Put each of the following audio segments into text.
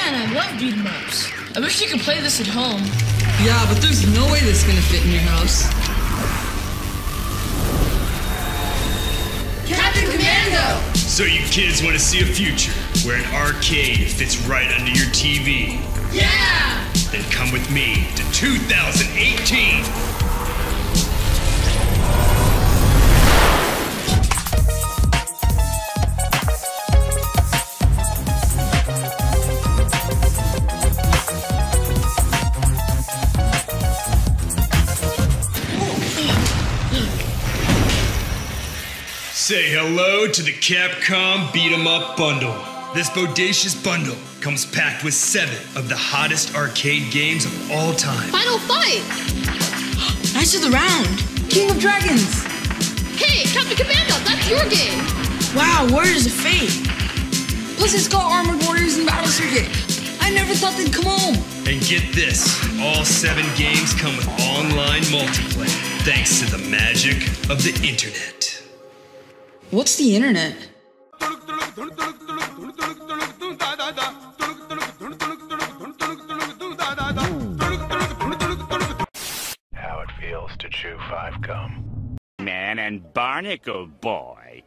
Man, I love beat 'em ups. I wish you could play this at home. Yeah, but there's no way this is gonna fit in your house. Captain Commando! So you kids want to see a future where an arcade fits right under your TV? Yeah! Then come with me to 2018! Say hello to the Capcom Beat 'em Up Bundle. This bodacious bundle comes packed with 7 of the hottest arcade games of all time. Final fight! Knights of the Round! King of Dragons! Hey, Captain Commando, that's your game! Wow, Warriors of Fate! Plus it's got Armored Warriors and Battle Circuit! I never thought they'd come home! And get this, all 7 games come with online multiplayer, thanks to the magic of the internet. What's the internet? How it feels to chew 5 gum. Man and Barnacle Boy.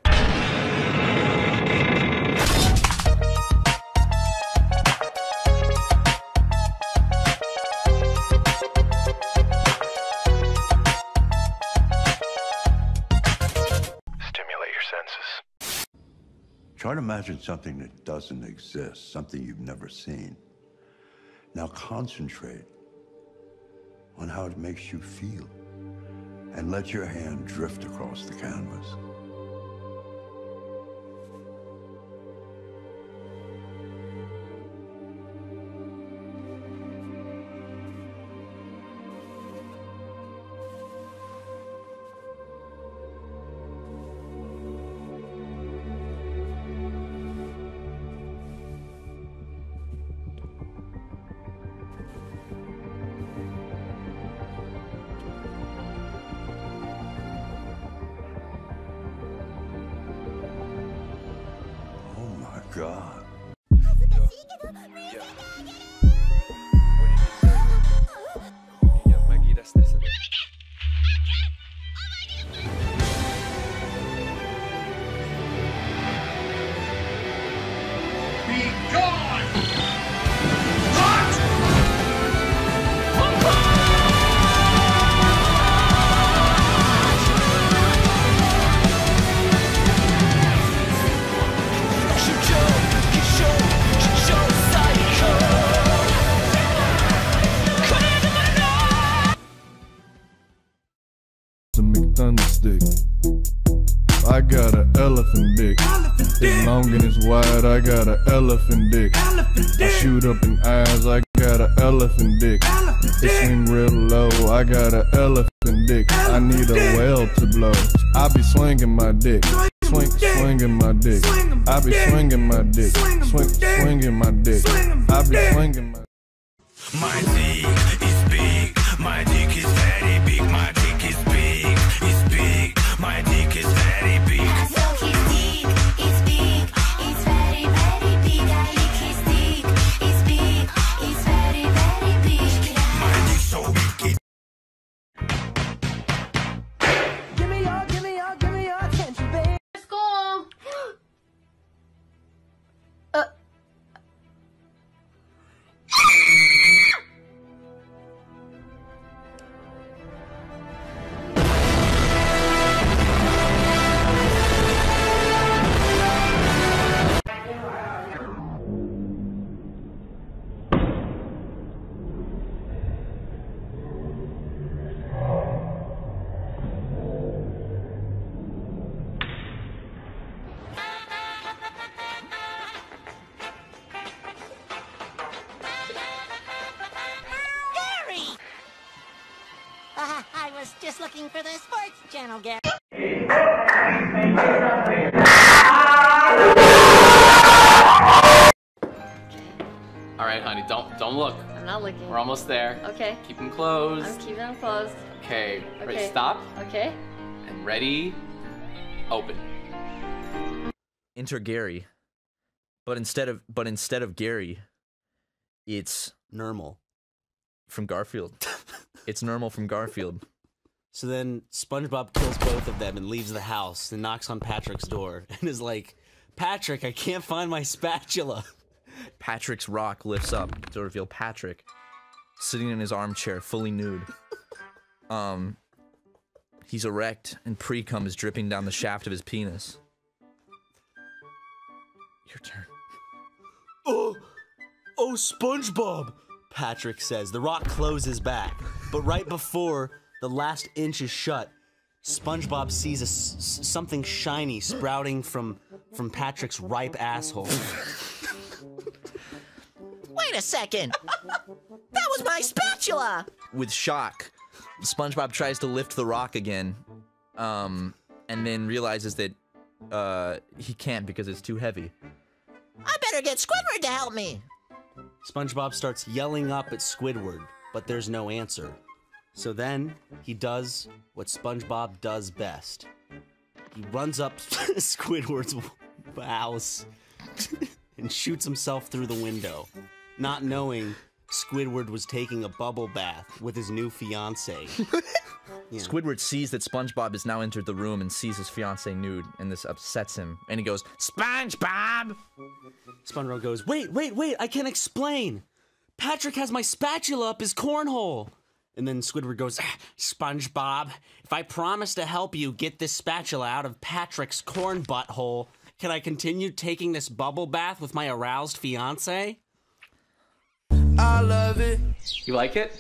Try to imagine something that doesn't exist, something you've never seen. Now concentrate on how it makes you feel and let your hand drift across the canvas. God. Thunderstick. I got an elephant dick. It's long and it's wide, I got an elephant dick. I shoot up in eyes, I got an elephant dick. It swing real low, I got an elephant dick. I need a well to blow. I be swinging my dick. Swinging my dick. I be swinging my dick. Swinging my dick. I be swinging my. My dick is big. My dick is very big. My dick is big. It's big. My dick is very big. So his dick is big. It's very, very big. I lick his dick. It's big. It's very, very big. My dick's so big. Give me your attention, babe. Let's go! I was just looking for the sports channel, Gary. Alright, honey, don't look. I'm not looking. We're almost there. Okay. Keep them closed. I'm keeping them closed. Okay, ready, Okay. stop. Okay. And ready, open. Enter Gary. But instead of Gary, It's Normal. From Garfield. It's Normal from Garfield. So then SpongeBob kills both of them and leaves the house and knocks on Patrick's door and is like, Patrick, I can't find my spatula. Patrick's rock lifts up to reveal Patrick sitting in his armchair, fully nude. He's erect and pre-cum is dripping down the shaft of his penis. Your turn. Oh, SpongeBob, Patrick says. The rock closes back, but right before the last inch is shut, SpongeBob sees something shiny sprouting from Patrick's ripe asshole. Wait a second! That was my spatula! With shock, SpongeBob tries to lift the rock again, and then realizes that he can't because it's too heavy. I better get Squidward to help me! SpongeBob starts yelling up at Squidward, but there's no answer. So then, he does what SpongeBob does best. He runs up Squidward's house and shoots himself through the window, not knowing Squidward was taking a bubble bath with his new fiancée. Yeah. Squidward sees that SpongeBob has now entered the room and sees his fiancée nude, and this upsets him. And he goes, SpongeBob! SpongeBob goes, wait, I can explain. Patrick has my spatula up his cornhole. And then Squidward goes, SpongeBob, if I promise to help you get this spatula out of Patrick's corn butthole, can I continue taking this bubble bath with my aroused fiancé? I love it. You like it?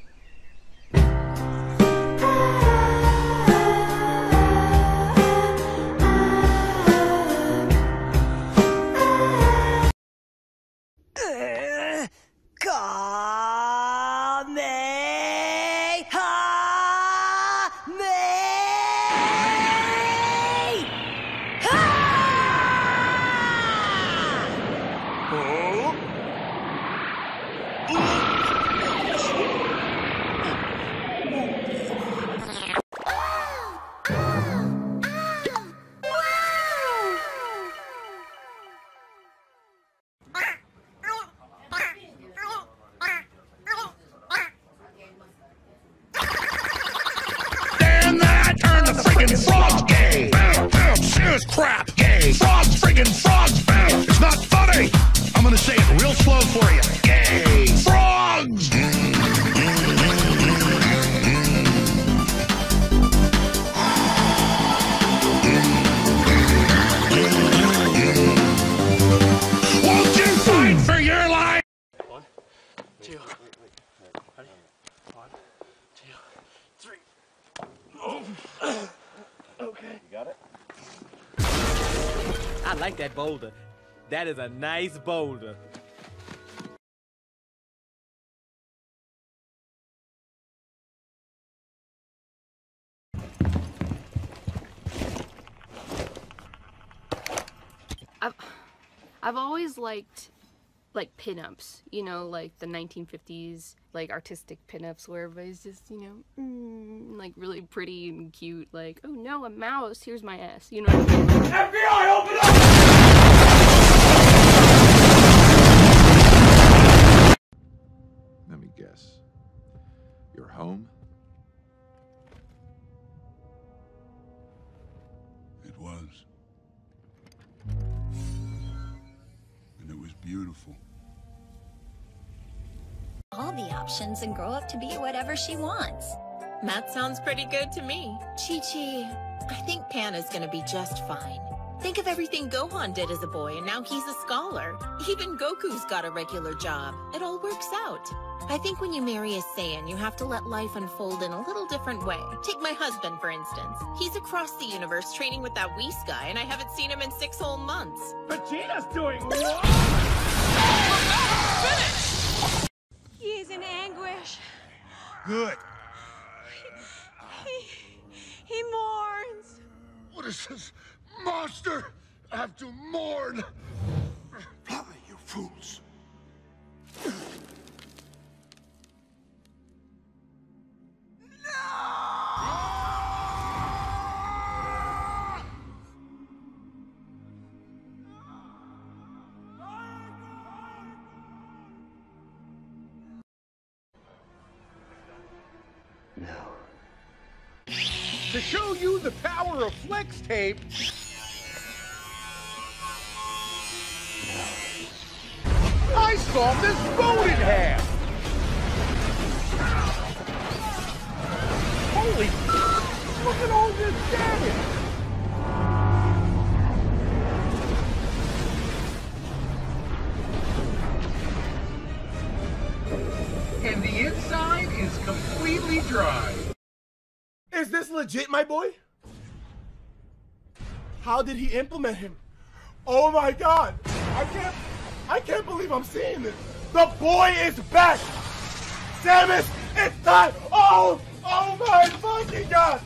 Frog game. Serious crap game. Frogs friggin' frogs. It's not funny. I'm gonna say it real slow for you. Gay. Frogs. Won't you fight for your life? 1, 2. Ready? 1, 2, 3. Oh. Okay. You got it? I like that boulder. That is a nice boulder. I've always liked like pinups, you know, like the 1950s, like artistic pinups where everybody's just, you know, like really pretty and cute, like, oh no, a mouse, here's my ass, you know what I mean? FBI, open up! Let me guess. You're home? It was. And it was beautiful. All the options and grow up to be whatever she wants. That sounds pretty good to me. Chi-Chi, I think Panna's gonna be just fine. Think of everything Gohan did as a boy, and now he's a scholar. Even Goku's got a regular job. It all works out. I think when you marry a Saiyan, you have to let life unfold in a little different way. Take my husband, for instance. He's across the universe training with that Whis guy, and I haven't seen him in 6 whole months. Vegeta's doing what? He is in anguish. Good. He mourns. What does this monster have to mourn? Fly, you fools. To show you the power of flex tape, I saw this boat in half. Holy, look at all this damage. And the inside is completely dry. Is this legit, my boy? How did he implement him? Oh my God! I can't believe I'm seeing this. The boy is back. Samus, it's time. Oh my fucking God!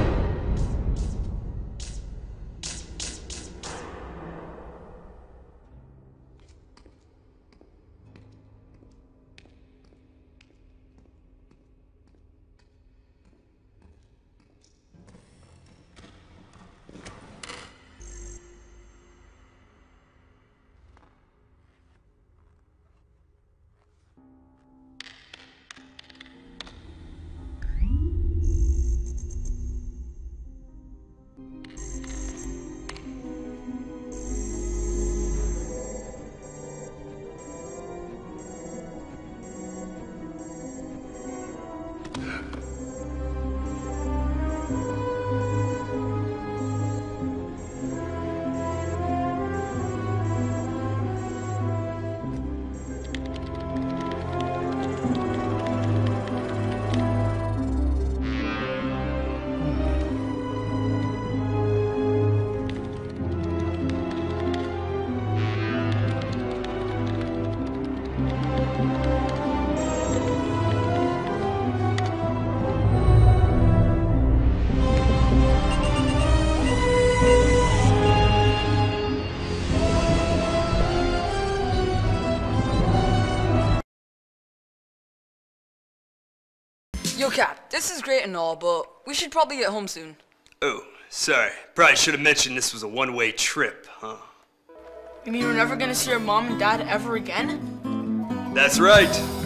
Yo, Cap, this is great and all, but we should probably get home soon. Oh, sorry. Probably should have mentioned this was a one-way trip, huh? You mean we're never gonna see our mom and dad ever again? That's right.